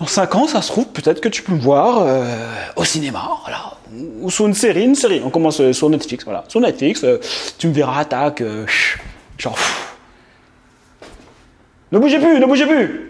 Dans 5 ans, ça se trouve, peut-être que tu peux me voir au cinéma, voilà, ou sur une série. On commence sur Netflix, voilà. Sur Netflix, tu me verras, tac, genre... Ne bougez plus, ne bougez plus.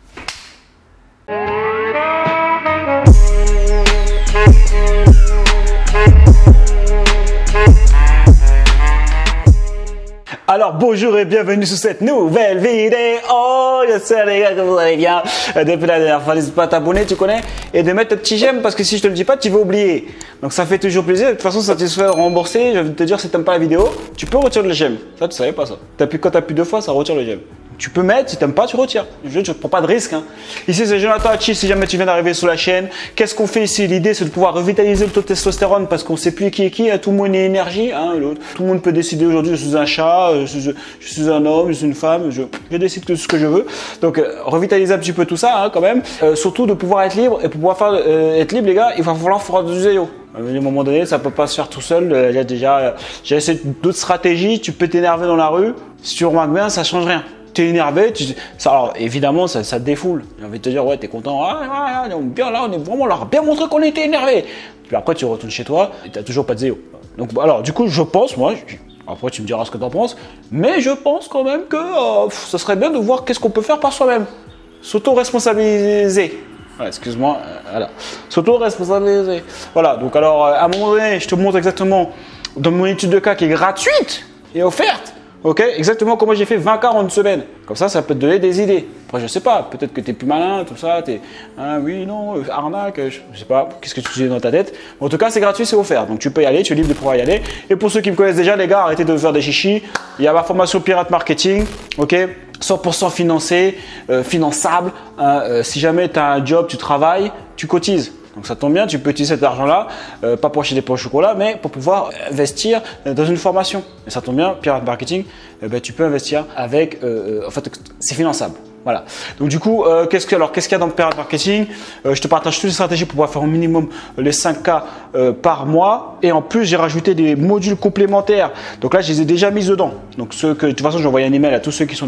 Alors bonjour et bienvenue sur cette nouvelle vidéo. J'espère les gars que vous allez bien. Depuis la dernière fois, n'hésite pas à t'abonner, tu connais, et de mettre le petit j'aime parce que si je te le dis pas, tu vas oublier. Donc ça fait toujours plaisir. De toute façon, ça te fait rembourser. Je vais te dire, si t'aimes pas la vidéo, tu peux retirer le j'aime. Ça, tu savais pas ça. Quand t'appuies 2 fois, ça retire le j'aime. Tu peux mettre, si t'aimes pas, tu retires. Je ne prends pas de risque. Hein. Ici, c'est Jonathan Hachi, si jamais tu viens d'arriver sur la chaîne. Qu'est-ce qu'on fait ici? L'idée, c'est de pouvoir revitaliser le taux de testostérone parce qu'on sait plus qui est qui. Tout le monde est énergie. Hein, tout le monde peut décider aujourd'hui, je suis un chat, je suis un homme, je suis une femme, je décide que ce que je veux. Donc, revitaliser un petit peu tout ça, hein, quand même. Surtout de pouvoir être libre. Et pour pouvoir être libre, les gars, il va falloir faire du zéro. À un moment donné, ça peut pas se faire tout seul. Il y a déjà, j'ai essayé d'autres stratégies. Tu peux t'énerver dans la rue. Si tu remarques bien, ça change rien. T'es énervé, alors évidemment ça te défoule. J'ai envie de te dire, ouais, t'es content, on est bien là, on est vraiment là, bien montré qu'on était énervé. Puis après tu retournes chez toi et t'as toujours pas de zéro. Donc alors du coup je pense, moi, après tu me diras ce que t'en penses, mais je pense quand même que ça serait bien de voir qu'est-ce qu'on peut faire par soi-même. S'auto-responsabiliser. Voilà, excuse-moi, voilà. S'auto-responsabiliser. Voilà, donc alors à un moment donné, je te montre exactement dans mon étude de cas qui est gratuite et offerte. Ok, exactement comme moi j'ai fait 20 cas en une semaine. Comme ça peut te donner des idées. Après, je sais pas, peut-être que tu es plus malin, tout ça, oui, non, arnaque, je sais pas, qu'est-ce que tu dis dans ta tête. En tout cas, c'est gratuit, c'est offert. Donc, tu peux y aller, tu es libre de pouvoir y aller. Et pour ceux qui me connaissent déjà, les gars, arrêtez de faire des chichis. Il y a ma formation Pirate Marketing, ok, 100% financé, finançable. Si jamais tu as un job, tu travailles, tu cotises. Donc ça tombe bien, tu peux utiliser cet argent-là, pas pour acheter des pots au chocolat, mais pour pouvoir investir dans une formation. Et ça tombe bien, Pirate Marketing, tu peux investir avec, en fait, c'est finançable. Voilà. Donc du coup, qu'est-ce qu'il y a dans le Pirate Marketing? Je te partage toutes les stratégies pour pouvoir faire au minimum les 5 cas par mois. Et en plus, j'ai rajouté des modules complémentaires. Donc là, je les ai déjà mis dedans. Donc de toute façon, j'ai envoyé un email à tous ceux qui ont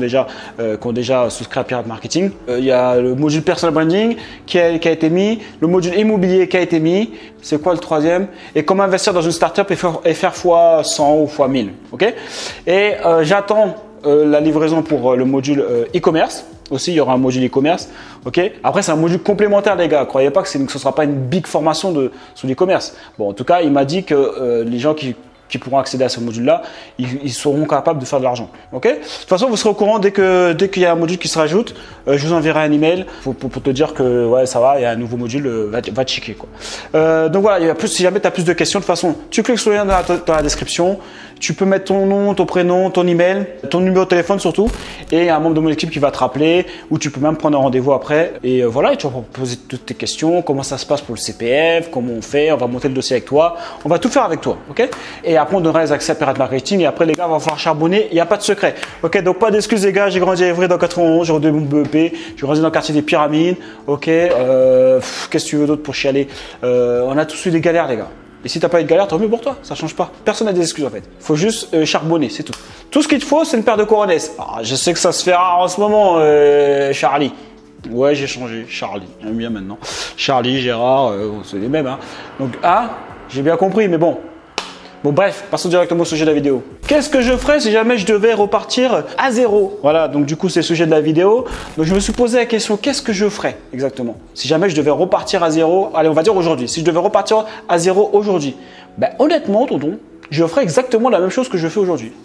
déjà souscrit à Pirate Marketing. Il y a le module Personal Branding qui a été mis, le module immobilier qui a été mis. C'est quoi le troisième? Et comment investir dans une startup et faire fois 100 ou fois 1000. Ok? Et j'attends la livraison pour le module e-commerce. Aussi, il y aura un module e-commerce. Ok. Après, c'est un module complémentaire, les gars. Croyez pas que ce ne sera pas une big formation sur l'e-commerce. Bon, en tout cas, il m'a dit que les gens qui pourront accéder à ce module-là, ils seront capables de faire de l'argent. Ok. De toute façon, vous serez au courant dès qu'il y a un module qui se rajoute. Je vous enverrai un email pour te dire que ouais, ça va, il y a un nouveau module, va checker quoi. Donc voilà, si jamais tu as plus de questions, de toute façon, tu cliques sur le lien dans la description. Tu peux mettre ton nom, ton prénom, ton email, ton numéro de téléphone surtout, et il y a un membre de mon équipe qui va te rappeler, ou tu peux même prendre un rendez-vous après. Et voilà, et tu vas poser toutes tes questions, comment ça se passe pour le CPF, comment on fait, on va monter le dossier avec toi, on va tout faire avec toi, ok? Et après on donnera les accès à Pirate Marketing, et après les gars, on va falloir charbonner, il n'y a pas de secret, ok? Donc pas d'excuses les gars, j'ai grandi à Évry dans 91, j'ai redonné mon BEP, j'ai grandi dans le quartier des Pyramides, ok? Qu'est-ce que tu veux d'autre pour chialer? On a tous eu des galères les gars. Et si t'as pas eu de galère, tant mieux pour toi, ça change pas. Personne n'a des excuses en fait. Faut juste charbonner, c'est tout. Tout ce qu'il te faut, c'est une paire de coronesses. Ah, je sais que ça se fait rare en ce moment, Charlie. Ouais, j'ai changé, Charlie. J'aime bien maintenant. Charlie, Gérard, c'est les mêmes. Hein. Donc, j'ai bien compris, mais bon. Bon bref, passons directement au sujet de la vidéo. Qu'est-ce que je ferais si jamais je devais repartir à zéro? Voilà, donc du coup c'est le sujet de la vidéo. Donc je me suis posé la question, qu'est-ce que je ferais exactement? Si jamais je devais repartir à zéro, allez on va dire aujourd'hui, si je devais repartir à zéro aujourd'hui, ben honnêtement tonton, je ferais exactement la même chose que je fais aujourd'hui.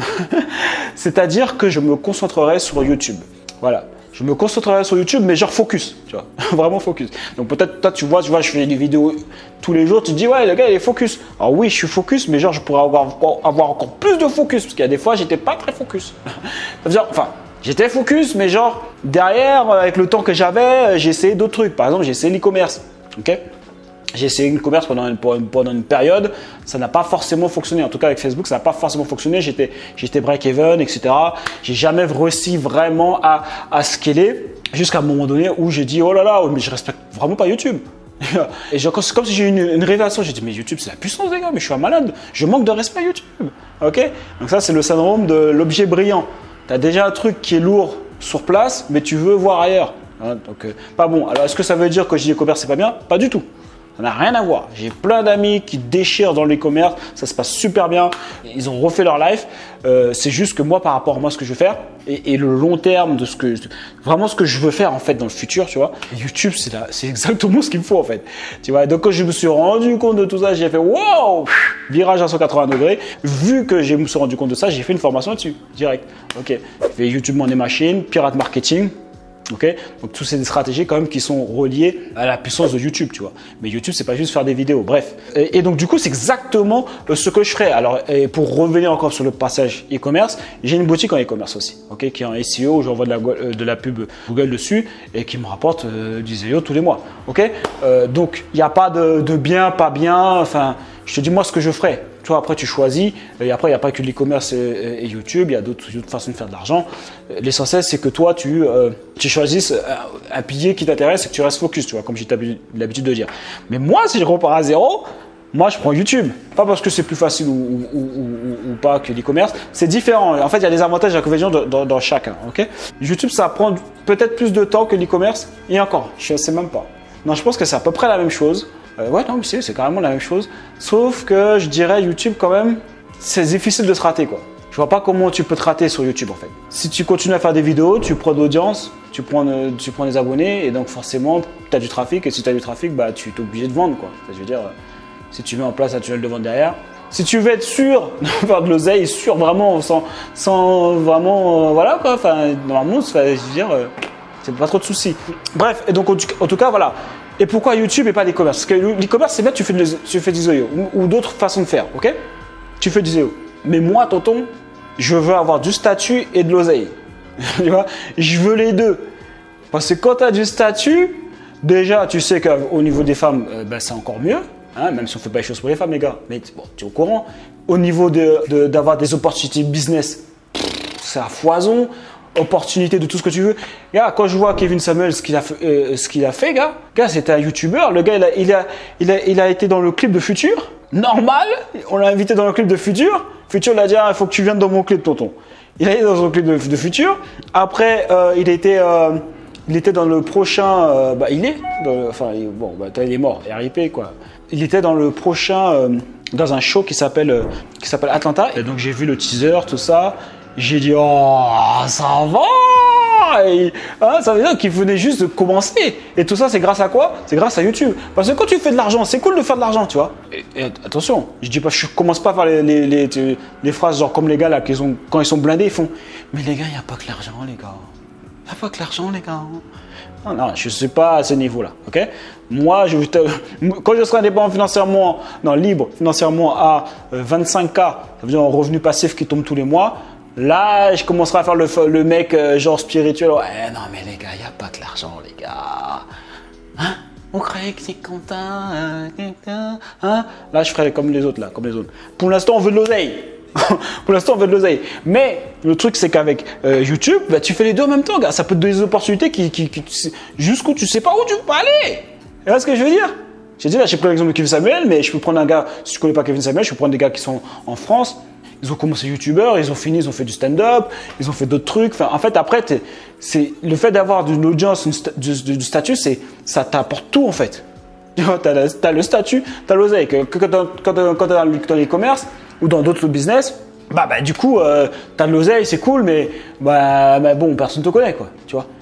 C'est-à-dire que je me concentrerais sur YouTube. Voilà. Je me concentrerai sur YouTube, mais genre focus, tu vois, vraiment focus. Donc peut-être toi, tu vois, je fais des vidéos tous les jours, tu te dis ouais, le gars il est focus. Alors oui, je suis focus, mais genre je pourrais avoir encore plus de focus, parce qu'il y a des fois j'étais pas très focus. Ça veut dire, enfin, j'étais focus, mais genre derrière, avec le temps que j'avais, j'ai essayé d'autres trucs. Par exemple, j'ai essayé l'e-commerce, ok? J'ai essayé l'e-commerce pendant une période, ça n'a pas forcément fonctionné. En tout cas avec Facebook, ça n'a pas forcément fonctionné. J'étais break-even, etc. J'ai jamais réussi vraiment à scaler jusqu'à un moment donné où j'ai dit oh là là, mais je respecte vraiment pas YouTube. Et c'est comme si j'ai eu une révélation. J'ai dit mais YouTube c'est la puissance les gars, mais je suis un malade. Je manque de respect à YouTube. Ok? Donc ça c'est le syndrome de l'objet brillant. Tu as déjà un truc qui est lourd sur place, mais tu veux voir ailleurs. Hein, donc, pas bon. Alors, est-ce que ça veut dire que e-commerce, c'est pas bien? Pas du tout. Ça n'a rien à voir. J'ai plein d'amis qui déchirent dans l'e-commerce, ça se passe super bien. Ils ont refait leur life. C'est juste que moi, par rapport à moi, ce que je veux faire et le long terme de vraiment ce que je veux faire en fait dans le futur, tu vois. YouTube, c'est exactement ce qu'il me faut en fait. Tu vois. Donc quand je me suis rendu compte de tout ça, j'ai fait wow, virage à 180 degrés. Vu que je me suis rendu compte de ça, j'ai fait une formation dessus direct. Ok. J'ai fait YouTube Money Machine, Pirate Marketing. Okay, donc toutes ces stratégies quand même qui sont reliées à la puissance de YouTube, tu vois. Mais YouTube, c'est pas juste faire des vidéos, bref. Et donc du coup, c'est exactement ce que je ferai. Alors, et pour revenir encore sur le passage e-commerce, j'ai une boutique en e-commerce aussi, ok, qui est en SEO, où j'envoie de la pub Google dessus et qui me rapporte du SEO tous les mois, ok. Donc il n'y a pas de bien, pas bien. Enfin, je te dis moi ce que je ferai. Tu vois, après tu choisis, et après il n'y a pas que l'e-commerce et YouTube, il y a d'autres façons de faire de l'argent. L'essentiel c'est que toi tu choisisses un pilier qui t'intéresse et que tu restes focus, tu vois, comme j'ai l'habitude de dire. Mais moi si je repars à zéro, moi je prends YouTube. Pas parce que c'est plus facile ou pas que l'e-commerce, c'est différent. En fait il y a des avantages et des inconvénients dans chacun. Okay, YouTube ça prend peut-être plus de temps que l'e-commerce et encore, je ne sais même pas. Non, je pense que c'est à peu près la même chose. Ouais, non, mais c'est carrément la même chose. Sauf que je dirais YouTube quand même, c'est difficile de se rater quoi. Je vois pas comment tu peux te rater sur YouTube en fait. Si tu continues à faire des vidéos, tu prends d'audience, tu prends des abonnés et donc forcément tu as du trafic et si tu as du trafic, bah tu es obligé de vendre quoi. Je veux dire, si tu mets en place un tunnel de vente derrière, si tu veux être sûr de faire de l'oseille, sûr vraiment sans vraiment voilà quoi. Enfin normalement, je veux dire, c'est pas trop de soucis. Bref, et donc en tout cas voilà. Et pourquoi YouTube et pas l'e-commerce? Parce que l'e-commerce, c'est bien, tu fais du SEO ou d'autres façons de faire, ok? Tu fais du SEO. Mais moi, tonton, je veux avoir du statut et de l'oseille. Tu vois? Je veux les deux. Parce que quand tu as du statut, déjà, tu sais qu'au niveau des femmes, c'est encore mieux. Hein, même si on ne fait pas les choses pour les femmes, les gars. Mais bon, tu es au courant. Au niveau d'avoir des opportunités business, c'est à foison. Opportunité de tout ce que tu veux. Gars, quand je vois Kevin Samuels ce qu'il a fait, gars, c'était un YouTuber. Le gars, il a été dans le clip de Future. Normal, on l'a invité dans le clip de Future. Future l'a dit, il faut que tu viennes dans mon clip, tonton. Il est dans son clip de Future. Après, il était dans le prochain. Il est mort, RIP quoi. Il était dans le prochain, dans un show qui s'appelle Atlanta. Et donc j'ai vu le teaser, tout ça. J'ai dit, oh, ça va! Ça veut dire qu'il venait juste de commencer. Et tout ça, c'est grâce à quoi? C'est grâce à YouTube. Parce que quand tu fais de l'argent, c'est cool de faire de l'argent, tu vois. Et attention, je commence pas à faire les phrases genre comme les gars là, quand ils sont blindés, ils font. Mais les gars, il n'y a pas que l'argent, les gars. Il n'y a pas que l'argent, les gars. Non, je ne suis pas à ce niveau-là, ok? Moi, quand je serai indépendant financièrement, libre financièrement à 25K, ça veut dire un revenu passif qui tombe tous les mois. Là, je commencerai à faire le mec genre spirituel. Ouais, non, mais les gars, il n'y a pas que l'argent, les gars. Hein? On croyait que c'est Quentin. Hein? Là, je ferai comme les autres, là, comme les autres. Pour l'instant, on veut de l'oseille. Pour l'instant, on veut de l'oseille. Mais le truc, c'est qu'avec YouTube, tu fais les deux en même temps, gars. Ça peut te donner des opportunités jusqu'où tu sais pas où tu peux aller. Tu vois ce que je veux dire? J'ai dit là, j'ai pris l'exemple de Kevin Samuel, mais je peux prendre un gars, si tu connais pas Kevin Samuel, je peux prendre des gars qui sont en France. Ils ont commencé youtubeurs, ils ont fini, ils ont fait du stand-up, ils ont fait d'autres trucs. Enfin, en fait, après, c'est le fait d'avoir une audience, du statut, ça t'apporte tout en fait. Tu as le statut, tu as l'oseille. Quand tu es dans l'e-commerce ou dans d'autres business, du coup, tu as de l'oseille, c'est cool, mais bon, personne ne te connaît, quoi. Tu vois?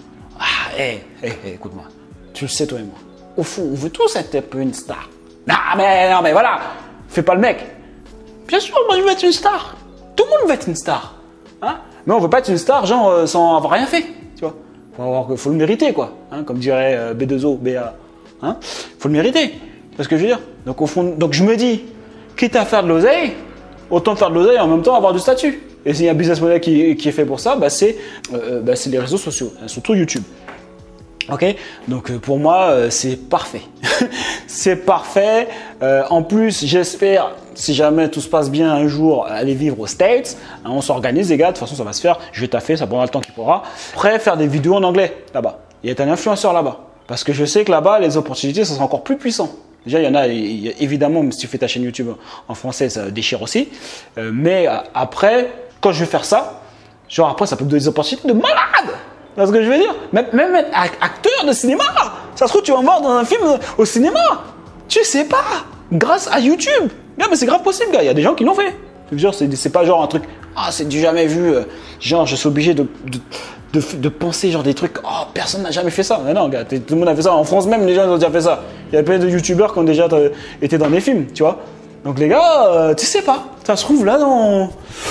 Écoute-moi, tu le sais, toi et moi. Au fond, on veut tous être un peu une star. Non, mais voilà, fais pas le mec. Bien sûr, moi je veux être une star. Tout le monde veut être une star. Hein? Mais on ne veut pas être une star genre sans avoir rien fait. Tu vois? Faut le mériter quoi. Hein? Comme dirait B2O, BA. Hein? Faut le mériter. C'est ce que je veux dire. Donc au fond, je me dis, quitte à faire de l'oseille, autant faire de l'oseille et en même temps avoir du statut. Et s'il y a un business model qui est fait pour ça, c'est les réseaux sociaux, surtout YouTube. Ok, donc pour moi c'est parfait. C'est parfait. En plus, j'espère, si jamais tout se passe bien un jour, aller vivre aux States. Hein, on s'organise les gars, de toute façon ça va se faire. Je vais taffer, ça prendra le temps qu'il pourra. Après, faire des vidéos en anglais là-bas. Il y a un influenceur là-bas. Parce que je sais que là-bas, les opportunités, ça sera encore plus puissant. Déjà, il y a évidemment, si tu fais ta chaîne YouTube en français, ça déchire aussi. Mais après, quand je vais faire ça, genre après, ça peut me donner des opportunités de malade. Tu vois ce que je veux dire? Même être acteur de cinéma. Ça se trouve, tu vas me voir dans un film au cinéma. Tu sais pas. Grâce à YouTube. Gars, mais c'est grave possible, gars. Il y a des gens qui l'ont fait. Je veux dire, c'est pas genre un truc. Ah, c'est du jamais vu. Genre, je suis obligé de penser genre des trucs. Oh, personne n'a jamais fait ça. Mais non, gars, tout le monde a fait ça. En France même, les gens ils ont déjà fait ça. Il y a plein de youtubeurs qui ont déjà été dans des films, tu vois. Donc les gars, tu sais pas. Ça se trouve là dans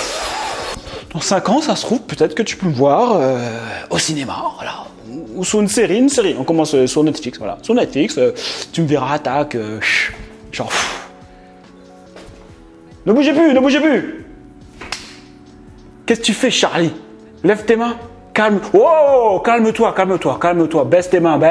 5 ans, ça se trouve peut-être que tu peux me voir au cinéma, voilà. Ou sur une série. On commence sur Netflix, voilà. Sur Netflix, tu me verras, tac, genre. Ne bougez plus. Qu'est-ce que tu fais, Charlie? Lève tes mains. Calme-toi. Baisse tes mains.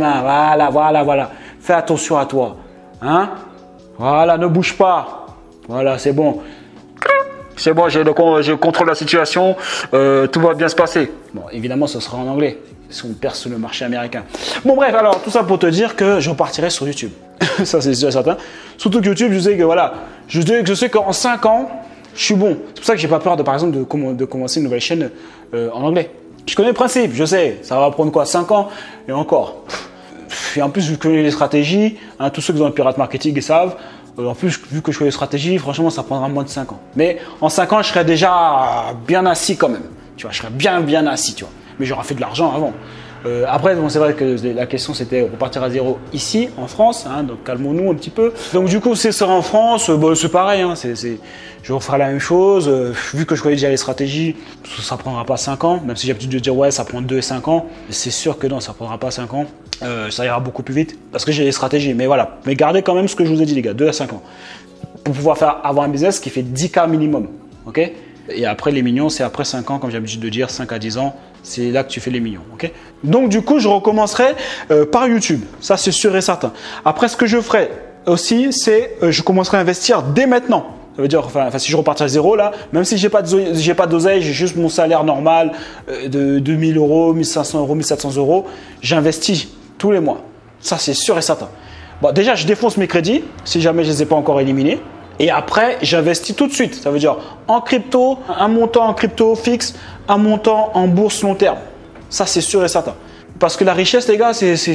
Voilà. Fais attention à toi. Hein? Voilà, ne bouge pas. Voilà, c'est bon. C'est bon, je contrôle la situation. Tout va bien se passer. Bon, évidemment, ce sera en anglais. Si on perce le marché américain. Bon, bref, alors, tout ça pour te dire que je repartirai sur YouTube. Ça, c'est sûr et certain. Surtout que YouTube, je sais que voilà. Je sais qu'en 5 ans, je suis bon. C'est pour ça que j'ai pas peur, par exemple, de commencer une nouvelle chaîne en anglais. Je connais le principe, je sais. Ça va prendre quoi, 5 ans et encore. Et en plus, je connais les stratégies. Hein, tous ceux qui ont le pirate marketing, ils savent. En plus, vu que je connais les stratégies, franchement, ça prendra moins de 5 ans. Mais en 5 ans, je serai déjà bien assis quand même. Tu vois, je serai bien assis, tu vois. Mais j'aurai fait de l'argent avant. Après, bon, c'est vrai que la question c'était repartir à zéro ici, en France, hein, donc calmons-nous un petit peu. Donc du coup, c'est ça en France, bon, c'est pareil, hein, je referai la même chose. Vu que je connais déjà les stratégies, ça prendra pas 5 ans, même si j'ai l'habitude de dire ouais, ça prend 2 et 5 ans. C'est sûr que non, ça prendra pas 5 ans. Ça ira beaucoup plus vite parce que j'ai les stratégies. Mais voilà, mais gardez quand même ce que je vous ai dit, les gars, 2 à 5 ans. Pour pouvoir avoir un business qui fait 10K minimum, ok? Et après, les millions, c'est après 5 ans, comme j'ai l'habitude de dire, 5 à 10 ans, c'est là que tu fais les millions. Okay, donc, du coup, je recommencerai par YouTube. Ça, c'est sûr et certain. Après, ce que je ferai aussi, c'est je commencerai à investir dès maintenant. Ça veut dire, enfin si je repars à zéro, là, même si j'ai pas d'oseille, j'ai juste mon salaire normal de 2000 euros, 1500 euros, 1700 euros, j'investis tous les mois. Ça, c'est sûr et certain. Bon, déjà, je défonce mes crédits, si jamais je ne les ai pas encore éliminés. Et après, j'investis tout de suite. Ça veut dire en crypto, un montant en crypto fixe, un montant en bourse long terme. Ça, c'est sûr et certain. Parce que la richesse, les gars,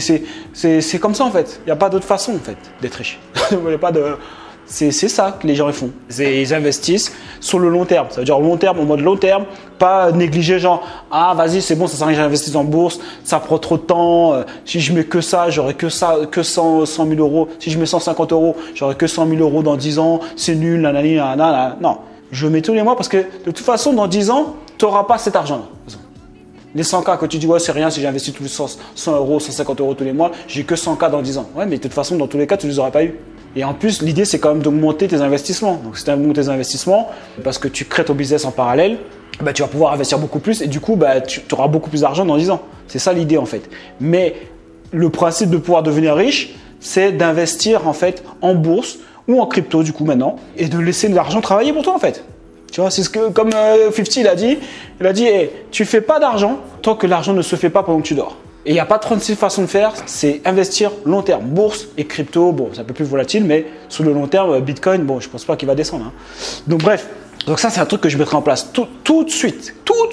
c'est comme ça en fait. Il n'y a pas d'autre façon en fait d'être riche. Il y a pas de... C'est ça que les gens font. Ils investissent sur le long terme. Ça veut dire long terme, en mode long terme, pas négliger genre ah vas-y c'est bon, ça sert à rien que j'investisse en bourse, ça prend trop de temps. Si je mets que ça, j'aurai que 100 000 euros. Si je mets 150 euros, j'aurai que 100 000 euros dans 10 ans. C'est nul, nanana. Non, je mets tous les mois parce que de toute façon dans 10 ans, tu n'auras pas cet argent-là. Les 100K que tu dis ouais c'est rien si j'investis tous les 100 euros, 150 euros tous les mois, j'ai que 100K dans 10 ans. Ouais mais de toute façon dans tous les cas tu ne les aurais pas eu. Et en plus, l'idée, c'est quand même d'augmenter tes investissements. Donc, si tu augmentes tes investissements, parce que tu crées ton business en parallèle, bah, tu vas pouvoir investir beaucoup plus et du coup, bah, tu auras beaucoup plus d'argent dans 10 ans. C'est ça l'idée en fait. Mais le principe de pouvoir devenir riche, c'est d'investir en fait en bourse ou en crypto du coup maintenant et de laisser l'argent travailler pour toi en fait. Tu vois, c'est ce que, comme 50 il a dit hey, tu fais pas d'argent tant que l'argent ne se fait pas pendant que tu dors. Et il n'y a pas 36 façons de faire, c'est investir long terme. Bourse et crypto, bon, c'est un peu plus volatile, mais sur le long terme, Bitcoin, bon, je ne pense pas qu'il va descendre. Hein. Donc bref, donc ça c'est un truc que je mettrai en place tout de suite.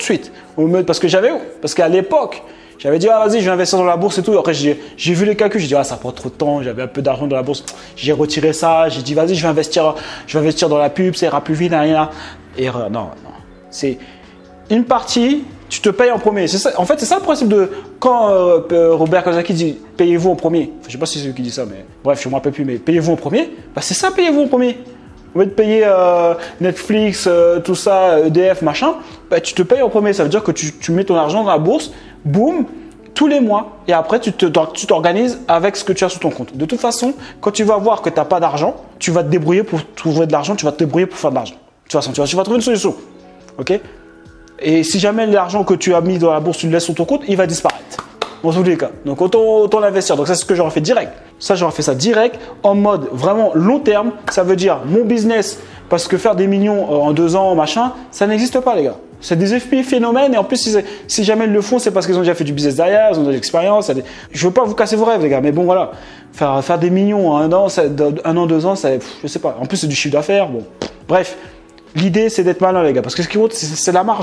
Parce qu'à l'époque, j'avais dit, ah vas-y, je vais investir dans la bourse et tout. Après, j'ai vu les calculs, j'ai dit, ah ça prend trop de temps, j'avais un peu d'argent dans la bourse. J'ai retiré ça, j'ai dit, vas-y, je vais investir dans la pub, ça ira plus vite, rien. Erreur, non. C'est une partie. Tu te payes en premier. Ça, en fait, c'est ça le principe de quand Robert Kiyosaki dit payez-vous en premier. Enfin, je ne sais pas si c'est lui qui dit ça, mais bref, je ne me rappelle plus. Mais payez-vous en premier, bah, c'est ça, payez-vous en premier. Au lieu de payer Netflix, tout ça, EDF, machin, bah, tu te payes en premier. Ça veut dire que tu mets ton argent dans la bourse, boum, tous les mois. Et après, tu t'organises avec ce que tu as sur ton compte. De toute façon, quand tu vas voir que tu n'as pas d'argent, tu vas te débrouiller pour trouver de l'argent, tu vas te débrouiller pour faire de l'argent. De toute façon, tu vas trouver une solution. Ok ? Et si jamais l'argent que tu as mis dans la bourse, tu le laisses sur ton compte, il va disparaître. Dans tous les cas. Donc, autant l'investir. Donc, ça, c'est ce que j'aurais fait direct. Ça, j'aurais fait ça direct en mode vraiment long terme. Ça veut dire mon business. Parce que faire des millions en 2 ans, machin, ça n'existe pas, les gars. C'est des phénomènes. Et en plus, si jamais ils le font, c'est parce qu'ils ont déjà fait du business derrière, ils ont de l'expérience. Je ne veux pas vous casser vos rêves, les gars. Mais bon, voilà. Faire des millions en 1 an, 2 ans, ça, je sais pas. En plus, c'est du chiffre d'affaires. Bon. Bref. L'idée, c'est d'être malin, les gars, parce que ce qui compte, c'est la marge. Hein.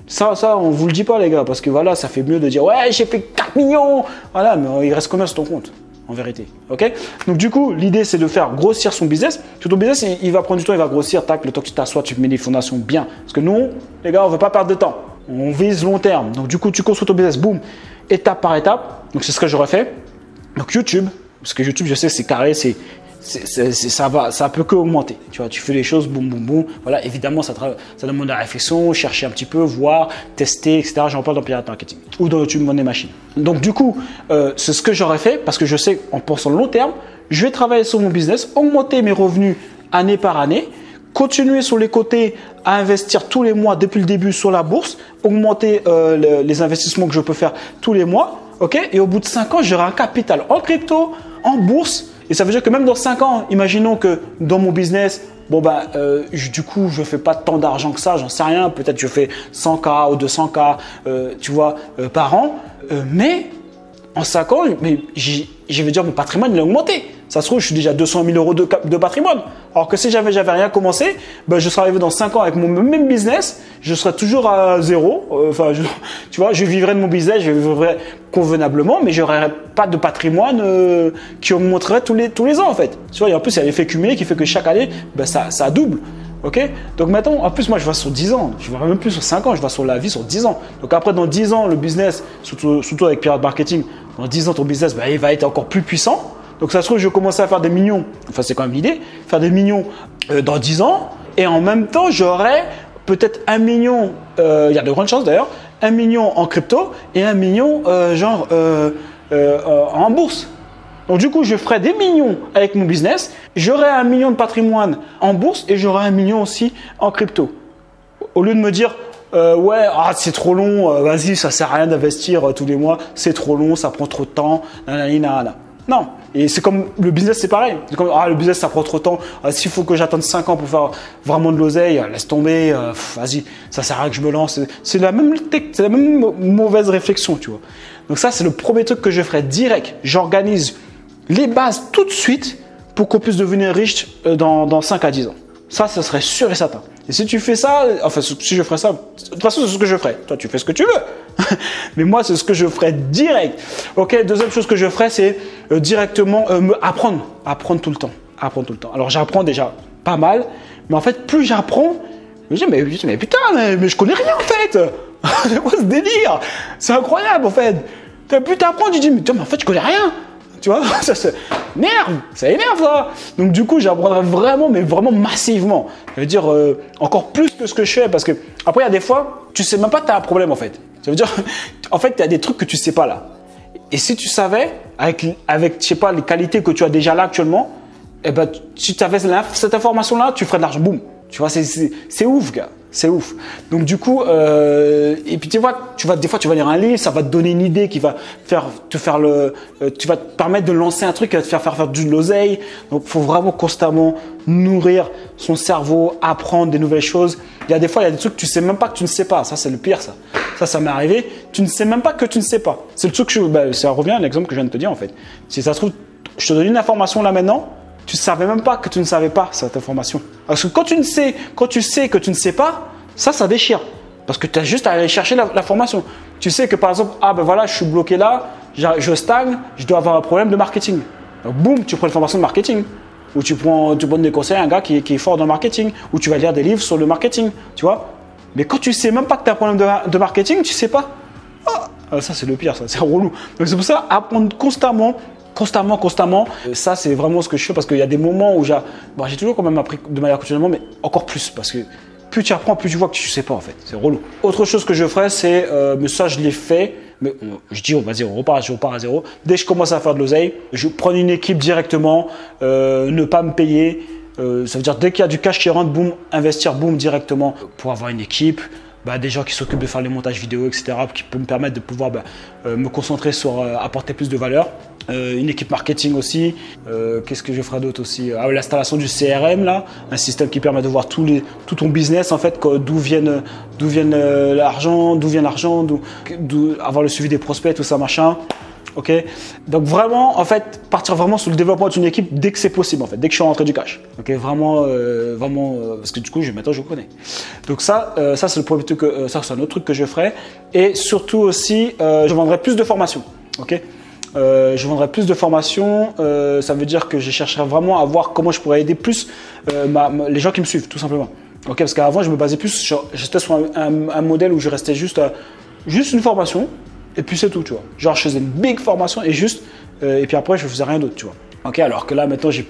Ça, on vous le dit pas, les gars, parce que voilà, ça fait mieux de dire ouais, j'ai fait 4 millions. Voilà, mais il reste combien sur ton compte, en vérité, ok? Donc, du coup, l'idée, c'est de faire grossir son business. Tout ton business, il va prendre du temps, il va grossir. Tac, le temps que tu t'assois, tu mets les fondations bien. Parce que nous, les gars, on veut pas perdre de temps. On vise long terme. Donc, du coup, tu construis ton business, boum, étape par étape. Donc, c'est ce que j'aurais fait. Donc, YouTube, parce que YouTube, je sais, c'est carré, ça peut que augmenter. Tu vois, tu fais les choses, boum, boum, boum. Voilà, évidemment, ça demande de la réflexion, chercher un petit peu, voir, tester, etc. J'en parle dans Pirate Marketing ou dans YouTube Money Machine. Donc, du coup, c'est ce que j'aurais fait parce que je sais, en pensant long terme, je vais travailler sur mon business, augmenter mes revenus année par année, continuer sur les côtés à investir tous les mois depuis le début sur la bourse, augmenter les investissements que je peux faire tous les mois. Ok, et au bout de 5 ans, j'aurai un capital en crypto, en bourse. Et ça veut dire que même dans 5 ans, imaginons que dans mon business, du coup, je ne fais pas tant d'argent que ça, j'en sais rien. Peut-être je fais 100K ou 200K par an. Mais en 5 ans, je vais dire mon patrimoine il a augmenté. Ça se trouve, je suis déjà à 200 000 euros de patrimoine. Alors que si j'avais rien commencé, je serais arrivé dans 5 ans avec mon même business, je serais toujours à zéro. Tu vois, je vivrais de mon business, je vivrais convenablement, mais je n'aurais pas de patrimoine qui augmenterait tous les ans en fait. Tu vois, et en plus, il y a l'effet cumulé qui fait que chaque année, ça double. Ok, donc maintenant, en plus, moi, je vais sur 10 ans. Je ne vais même plus sur 5 ans, je vais sur la vie sur 10 ans. Donc après, dans 10 ans, le business, surtout avec Pirate Marketing, dans 10 ans, ton business, il va être encore plus puissant. Donc ça se trouve, je vais commencer à faire des millions. Enfin, c'est quand même l'idée. Faire des millions dans 10 ans. Et en même temps, j'aurai peut-être 1 million, il y a de grandes chances d'ailleurs, 1 million en crypto et 1 million en bourse. Donc du coup, je ferai des millions avec mon business, j'aurai 1 million de patrimoine en bourse et j'aurai 1 million aussi en crypto. Au lieu de me dire c'est trop long, vas-y, ça sert à rien d'investir tous les mois, c'est trop long, ça prend trop de temps, nanana. Non, et c'est comme le business, c'est pareil. C'est comme le business, ça prend trop de temps. S'il faut que j'attende 5 ans pour faire vraiment de l'oseille, laisse tomber, vas-y, ça sert à rien que je me lance. C'est la même mauvaise réflexion, tu vois. Donc ça, c'est le premier truc que je ferai direct. J'organise les bases tout de suite pour qu'on puisse devenir riche dans 5 à 10 ans. Ça serait sûr et certain. Et si tu fais ça, enfin, si je ferais ça, de toute façon, c'est ce que je ferais. Toi, tu fais ce que tu veux. Mais moi, c'est ce que je ferais direct. Ok, deuxième chose que je ferais, c'est directement apprendre tout le temps. Apprendre tout le temps. Alors, j'apprends déjà pas mal. Mais en fait, plus j'apprends, je me dis, mais putain, mais je connais rien en fait. C'est quoi ce délire? C'est incroyable en fait. Plus tu apprends, tu dis, mais en fait, je connais rien. Tu vois, merde, ça énerve ça. Donc du coup, j'apprendrai vraiment, mais vraiment massivement. Ça veut dire encore plus que ce que je fais parce que après, il y a des fois, tu sais même pas que tu as un problème en fait. Ça veut dire, en fait, il y a des trucs que tu sais pas là. Et si tu savais, avec je sais pas, les qualités que tu as déjà là actuellement, si tu avais cette information-là, tu ferais de l'argent, boum. Tu vois, c'est ouf, gars. C'est ouf. Donc du coup, et puis des fois tu vas lire un livre, ça va te donner une idée qui va tu vas te permettre de lancer un truc qui va te faire de l'oseille. Donc il faut vraiment constamment nourrir son cerveau, apprendre des nouvelles choses. Il y a des fois, il y a des trucs que tu sais même pas que tu ne sais pas. Ça, c'est le pire, ça. Ça m'est arrivé. Tu ne sais même pas que tu ne sais pas. C'est le truc ça revient à l'exemple que je viens de te dire en fait. Si ça se trouve, je te donne une information là maintenant. Tu ne savais même pas que tu ne savais pas cette information. Parce que quand tu sais que tu ne sais pas, ça déchire. Parce que tu as juste à aller chercher l'information. Tu sais que par exemple, je suis bloqué là, je stagne, je dois avoir un problème de marketing. Donc boum, tu prends une formation de marketing. Ou tu donnes des conseils à un gars qui est fort dans le marketing. Ou tu vas lire des livres sur le marketing. Tu vois. Mais quand tu ne sais même pas que tu as un problème de marketing, tu ne sais pas. Ça, c'est le pire, ça. C'est relou. Donc c'est pour ça, apprendre constamment. Ça, c'est vraiment ce que je fais parce qu'il y a des moments où j'ai toujours quand même appris de manière continuellement, mais encore plus parce que plus tu apprends, plus tu vois que tu ne sais pas en fait. C'est relou. Autre chose que je ferais, c'est, mais ça je l'ai fait, mais je dis vas-y, on repart à zéro. Dès que je commence à faire de l'oseille, je prends une équipe directement, ne pas me payer. Ça veut dire dès qu'il y a du cash qui rentre, boum, investir, boum, directement pour avoir une équipe. Des gens qui s'occupent de faire les montages vidéo, etc., qui peuvent me permettre de pouvoir me concentrer sur apporter plus de valeur. Une équipe marketing aussi. Qu'est-ce que je ferai d'autre aussi? L'installation du CRM, là, un système qui permet de voir tout ton business, en fait, d'où vient l'argent, avoir le suivi des prospects, tout ça, machin. Ok, donc vraiment, en fait, partir vraiment sur le développement d'une équipe dès que c'est possible, en fait, dès que je suis rentré du cash. Ok, vraiment, parce que du coup, maintenant, je connais. Donc ça c'est le premier truc, ça c'est un autre truc que je ferai. Et surtout aussi, je vendrai plus de formations. Ok, je vendrai plus de formations. Ça veut dire que je chercherai vraiment à voir comment je pourrais aider plus les gens qui me suivent, tout simplement. Ok, parce qu'avant, je me basais plus, j'étais sur un modèle où je restais juste une formation. Et puis c'est tout, tu vois. Genre, je faisais une big formation et puis après, je faisais rien d'autre, tu vois. Ok, alors que là, maintenant, j'ai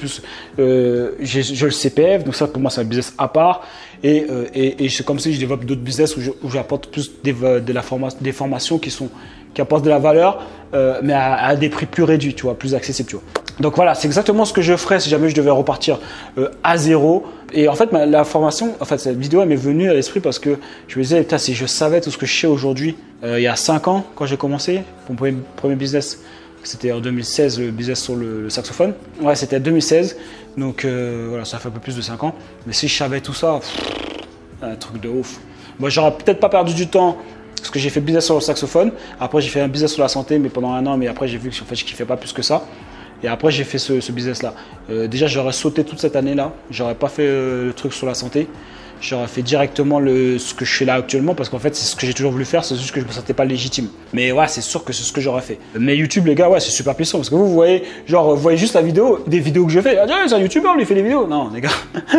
le CPF, donc ça, pour moi, c'est un business à part. Et c'est comme si je développe d'autres business où j'apporte plus des formations qui apportent de la valeur, mais à des prix plus réduits, tu vois, plus accessibles, tu vois. Donc voilà, c'est exactement ce que je ferais si jamais je devais repartir à zéro. Et en fait, la formation, en fait, cette vidéo, elle m'est venue à l'esprit parce que je me disais, putain, si je savais tout ce que je sais aujourd'hui, il y a 5 ans, quand j'ai commencé, mon premier business, c'était en 2016, le business sur le saxophone. Ouais, c'était en 2016, donc voilà, ça fait un peu plus de 5 ans. Mais si je savais tout ça, un truc de ouf. Moi, j'aurais peut-être pas perdu du temps parce que j'ai fait business sur le saxophone. Après, j'ai fait un business sur la santé, mais pendant 1 an. Mais après, j'ai vu que en fait, je kiffais pas plus que ça. Et après, j'ai fait ce business-là. Déjà, j'aurais sauté toute cette année-là. J'aurais pas fait le truc sur la santé. J'aurais fait directement ce que je fais là actuellement parce qu'en fait, c'est ce que j'ai toujours voulu faire. C'est juste que je me sentais pas légitime. Mais ouais, c'est sûr que c'est ce que j'aurais fait. Mais YouTube, les gars, ouais, c'est super puissant parce que vous voyez, genre, vous voyez juste des vidéos que je fais. Ah, c'est un YouTuber, lui fait des vidéos. Non, les gars.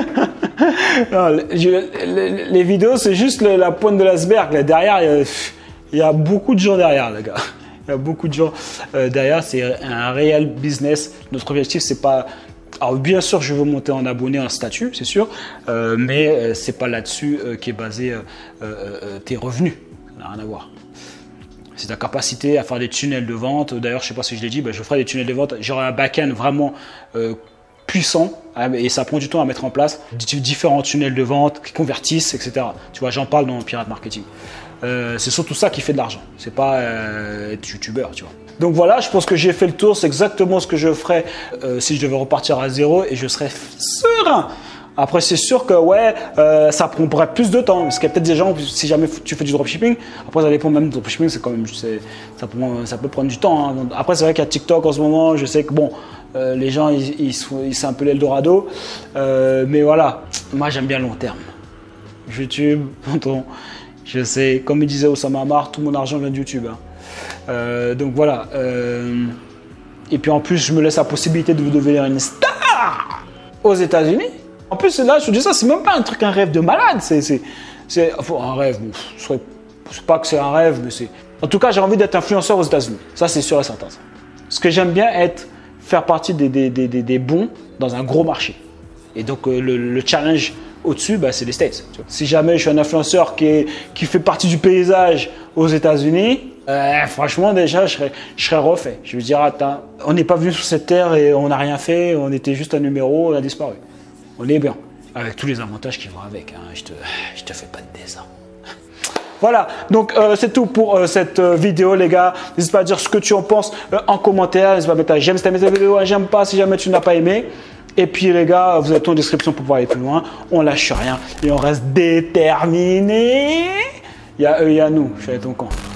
Non, les vidéos, c'est juste la pointe de l'iceberg. Derrière, il y a beaucoup de gens derrière, les gars. Il y a beaucoup de gens derrière, c'est un réel business. Notre objectif, c'est pas... Alors bien sûr, je veux monter en abonnés, en statut, c'est sûr, mais c'est pas là-dessus qu'est basé tes revenus. Ça n'a rien à voir. C'est ta capacité à faire des tunnels de vente. D'ailleurs, je sais pas si je l'ai dit, je ferai des tunnels de vente. J'aurai un back-end vraiment puissant et ça prend du temps à mettre en place. Différents tunnels de vente qui convertissent, etc. Tu vois, j'en parle dans Pirate Marketing. C'est surtout ça qui fait de l'argent. C'est pas être youtubeur, tu vois. Donc voilà, je pense que j'ai fait le tour. C'est exactement ce que je ferais si je devais repartir à zéro et je serais serein. Après, c'est sûr que ouais, ça prendrait plus de temps. Parce qu'il y a peut-être des gens, si jamais tu fais du dropshipping, après ça dépend même du dropshipping, c'est quand même, ça peut prendre du temps. Hein. Après, c'est vrai qu'il y a TikTok en ce moment. Je sais que bon, les gens, c'est un peu l'Eldorado. Mais voilà, moi j'aime bien long terme. YouTube, je sais, comme il disait Oussama Ammar, tout mon argent vient de YouTube. Hein. Donc voilà. Et puis en plus, je me laisse la possibilité de devenir une star aux États-Unis. En plus, là, je te dis ça, c'est même pas un rêve de malade. C'est un rêve. Bon, c'est pas que c'est un rêve, mais c'est. En tout cas, j'ai envie d'être influenceur aux États-Unis. Ça, c'est sûr et certain. Ce que j'aime bien, faire partie des bons dans un gros marché. Et donc, le challenge au-dessus, c'est les States. Tu vois. Si jamais je suis un influenceur qui fait partie du paysage aux États-Unis, franchement, déjà, je serais refait. Je veux dire, attends, on n'est pas venu sur cette terre et on n'a rien fait, on était juste un numéro, on a disparu. On est bien, avec tous les avantages qui vont avec. Hein. Je te fais pas de dessin. Voilà, donc c'est tout pour cette vidéo, les gars. N'hésite pas à dire ce que tu en penses en commentaire. N'hésite pas à mettre un j'aime si tu as aimé cette vidéo, un j'aime pas si jamais tu n'as pas aimé. Et puis les gars, vous avez tout en description pour pouvoir aller plus loin. On lâche rien et on reste déterminé. Il y a eux, il y a nous. Je suis avec ton camp.